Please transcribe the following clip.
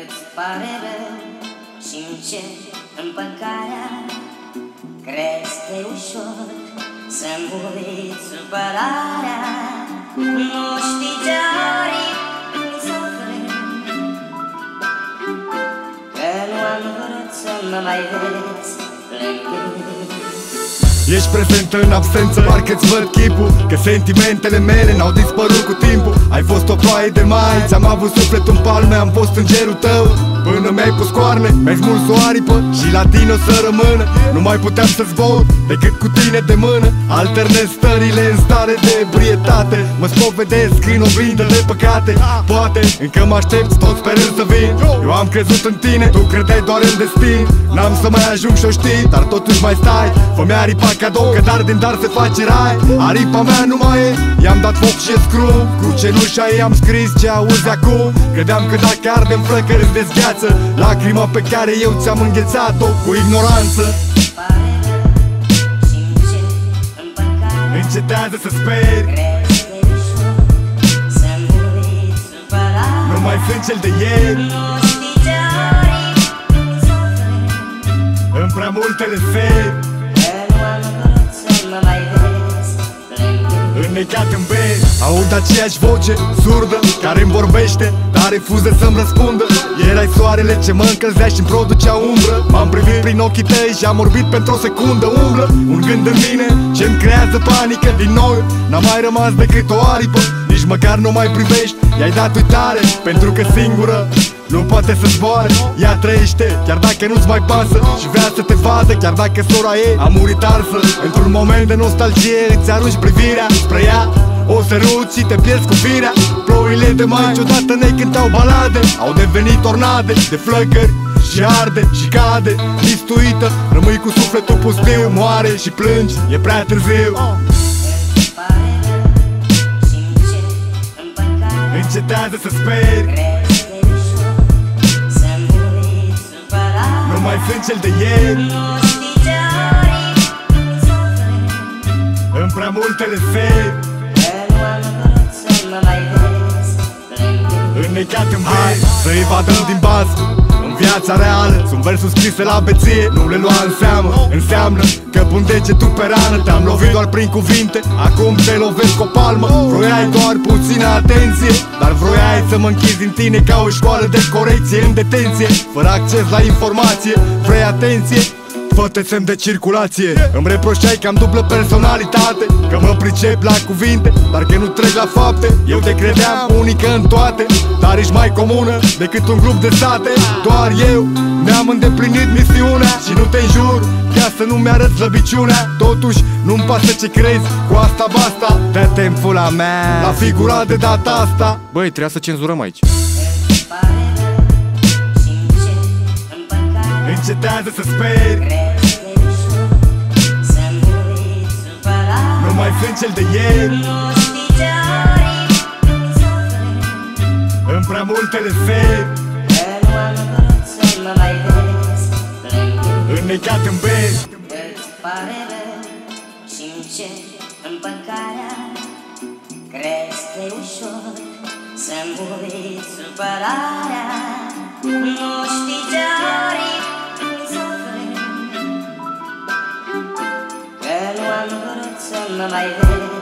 Îți pare rău și începi împăcarea. Crezi că e ușor să-mi uiți supărarea. Nu știi ce aripi mi suflet, că nu am vrut să mă mai vezi plângând. Ești prezentă în absență, parcă-ți văd chipul, că sentimentele mele n-au dispărut cu timpul. Ai fost o ploaie de mai, ți-am avut sufletul în palme, am fost îngerul tău până mi-ai pus coarne, mi-ai smuls o aripă și la tine o să rămână. Nu mai puteam să zbor decât cu tine de mână. Alternez stările în stare de ebrietate, mă spovedesc în oglindă de păcate. Poate încă mă aștepți, tot sperând să vin. Eu am crezut în tine, tu credeai doar în destin. N-am să mai ajung și-o știi, dar totuși mai stai. Fă-mi aripa cadou, că dar din dar se face rai. Aripa mea nu mai e, i-am dat foc și scru. Cu cenușa ei am scris ce auzi acum. Credeam că dacă arde-n flăcări îți dezgheață lacrima pe care eu ți-am înghețat-o cu ignoranță. Încetează să speri, nu mai sunt cel de ieri. În prea multele seri, înnecat în beri. Aud aceeași voce surdă care-mi vorbește, dar refuză să-mi răspundă. Erai soarele ce mă încălzea și-mi producea umbră. M-am privit prin ochii tăi și am orbit pentru o secundă. Umblă un gând în mine ce-mi creează panică. Din noi n-a mai rămas decât o aripă. Nici măcar nu mai privești, i-ai dat uitare, pentru că singură nu poate să zboare. Ea trăiește, chiar dacă nu-ți mai pasă, și vrea să te vadă, chiar dacă sora ei a murit arsă. Într-un moment de nostalgie îți arunci privirea spre ea, o săruți și te pierzi cu firea. Ploile de mai niciodată ne cântau balade, au devenit tornade de flăcări și arde și cade. Mistuită, rămâi cu sufletul pustiu, moare și plângi, e prea târziu. Încetează să speri, nu mai sunt cel de ieri. În prea multele seri, înnecat în beri. Să evadăm din bază în viața reală. Sunt versuri scrise la beție, nu le lua în seamă. Înseamnă că pun degetul pe rană. Te-am lovit doar prin cuvinte, acum te lovesc cu o palmă. Vroiai doar puțină atenție, dar vroiai să mă închizi în tine ca o școală de corecție în detenție, fără acces la informație. Vrei atenție? Fă-te semn de circulație. Îmi reproșai că am dublă personalitate, că mă pricep la cuvinte, dar că nu trec la fapte. Eu te credeam unică în toate, dar ești mai comună decât un grup de sate. Doar eu mi-am îndeplinit misiunea și nu te înjur ca să nu mi-arăt slăbiciunea. Totuși nu-mi pasă ce crezi, cu asta basta. Dă-te în fula mea, la figura de data asta. Băi, trebuia să cenzurăm aici. Încetează să speri, nu mai sunt cel de ieri. În prea multele seri, înnecat în beri. Îți pare rău și începi împăcarea. Crezi că e ușor să-mi uiți supărarea. Nu știi ce aripi mi suflet, că nu am vrut să mă mai vezi.